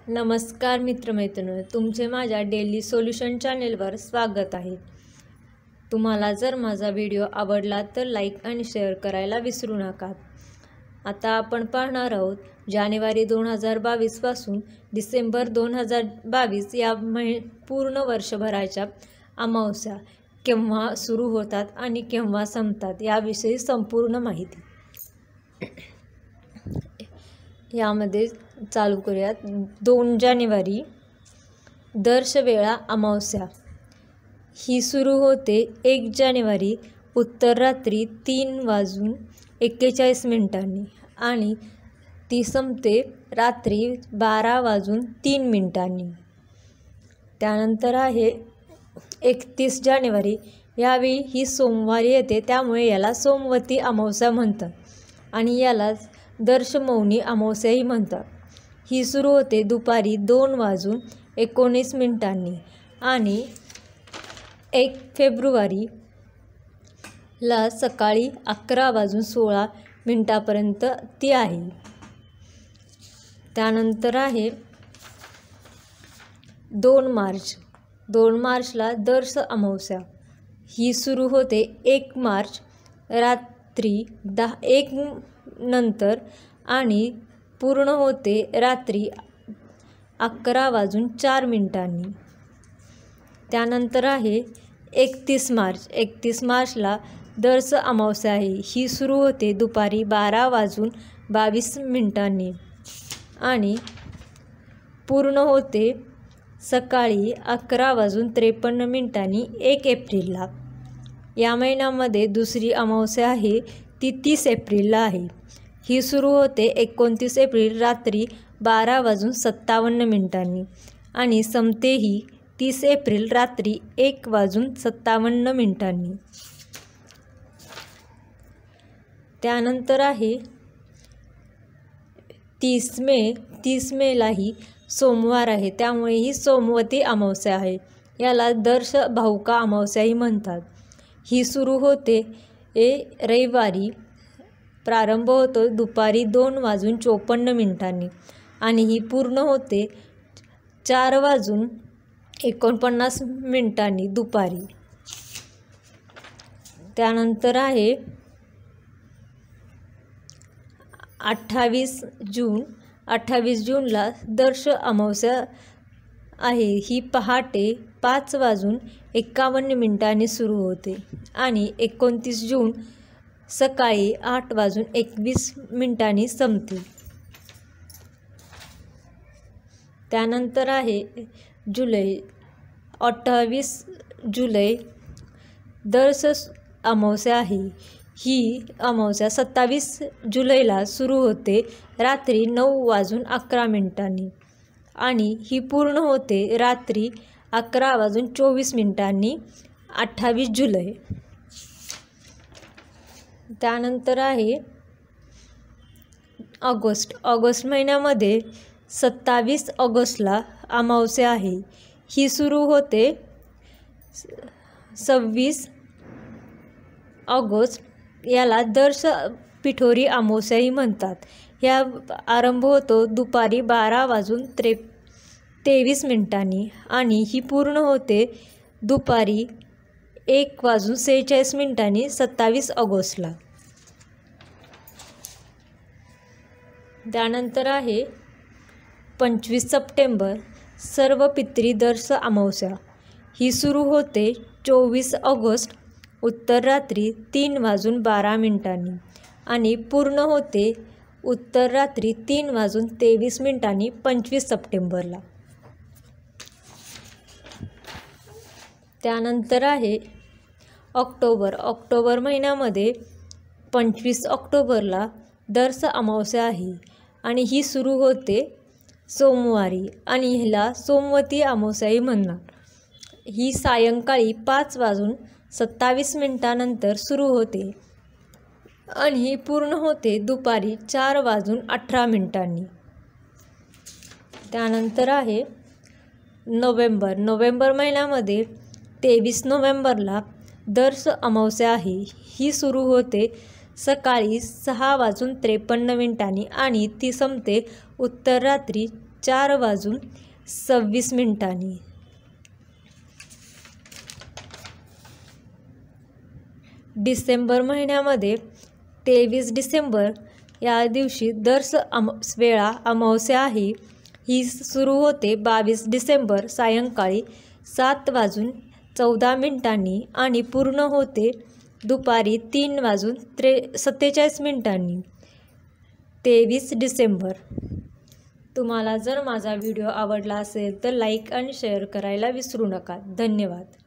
नमस्कार मित्रमैत्रिणी, तुमचे माझ्या डेली सोल्युशन चॅनेलवर स्वागत आहे। तुम्हाला जर माझा व्हिडिओ आवडला तर लाईक आणि शेअर करायला विसरू नका। आता आपण पाहणार आहोत जानेवारी 2022 पासून डिसेंबर 2022 या पूर्ण वर्षभराच्या अमावस्या केव्हा सुरू होतात आणि केव्हा संपतात याविषयी संपूर्ण माहिती यामध्ये चालू करूयात। 2 जानेवारी दर्शवेळा अमावस्या ही सुरू होते 1 जानेवारी उत्तर रात्री 3:41 आणि ती संपते रात्री 12:03। त्यानंतर आहे 31 जानेवारी, यावेळी ही सोमवारी येते, त्यामुळे याला सोमवती अमावस्या म्हणतात आणि याला दर्शमौनी अमावस्याही म्हणतात। ही सुरू होते दुपारी 2:19 आणि 1 फेब्रुवारीला सकाळी 11:16 पर्यंत ती आहे। त्यानंतर आहे 2 मार्च। 2 मार्चला दर्श अमावस्या ही सुरू होते 1 मार्च रात्री 1 नंतर आणि पूर्ण होते रात्री 11:04। त्यानंतर आहे 31 मार्च। 31 मार्चला दर्श अमावस्या आहे, ही सुरू होते दुपारी 12:22 आणि पूर्ण होते सकाळी 11:53 1 एप्रिलला। या महिन्यामध्ये दुसरी अमावस्या आहे ती 30 एप्रिलला आहे, ही सुरू होते 29 एप्रिल रात्री 12:57 आणि संपतेही 30 एप्रिल रात्री 1:57। त्यानंतर आहे 30 मे। 30 मेलाही सोमवार आहे, त्यामुळे ही सोमवती अमावस्या आहे, याला दर्श भाऊका अमावस्याही म्हणतात। ही सुरू होते रविवारी, प्रारंभ होतो दुपारी 2:54 आणि ही पूर्ण होते 4:49 दुपारी। त्यानंतर आहे 28 जून। 28 जूनला दर्श अमावस्या आहे, ही पहाटे 5:51 सुरू होते आणि 29 जून सकाळी 8:21 संपते। त्यानंतर आहे जुलै। 28 जुलै दर्श अमावस्या आहे, ही अमावस्या 27 जुलैला सुरू होते रात्री 9:11 आणि ही पूर्ण होते रात्री 11:24 28 जुलै। त्यानंतर आहे ऑगस्ट। ऑगस्ट महिन्यामध्ये 27 ऑगस्टला अमावस्या आहे, ही सुरू होते 26 ऑगस्ट, याला दर्श पिठोरी अमावस्याही म्हणतात। या आरंभ होतो दुपारी 12:23 आणि ही पूर्ण होते दुपारी 1:46 27 ऑगस्टला। त्यानंतर आहे 25 सप्टेंबर सर्व पितरी दर्श अमावस्या, ही सुरू होते 24 ऑगस्ट उत्तर रात्री 3:12 आणि पूर्ण होते उत्तर रात्री 3:23 25 सप्टेंबरला। त्यानंतर आहे ऑक्टोबर। ऑक्टोबर महिन्यामध्ये 25 ऑक्टोबरला दर्श अमावस्या आहे आणि ही सुरू होते सोमवारी आणि हिला सोमवती अमावस्याही म्हणणार। ही सायंकाळी 5:27 नंतर सुरू होते आणि ही पूर्ण होते दुपारी 4:18। त्यानंतर आहे नोव्हेंबर। नोव्हेंबर महिन्यामध्ये 23 नोव्हेंबरला दर्श अमावस्या आहे, ही सुरू होते सकाळी 6:53 आणि ती संपते उत्तर रात्री 4:26. डिसेंबर महिन्यामध्ये 23 डिसेंबर या दिवशी वेळा अमावस्या आहे. ही सुरू होते 22 डिसेंबर सायंकाळी 7:14 आणि पूर्ण होते दुपारी 3:47. 23 डिसेंबर. तुम्हाला जर माझा व्हिडिओ आवडला असेल तर लाईक आणि शेअर करायला विसरू नका. धन्यवाद.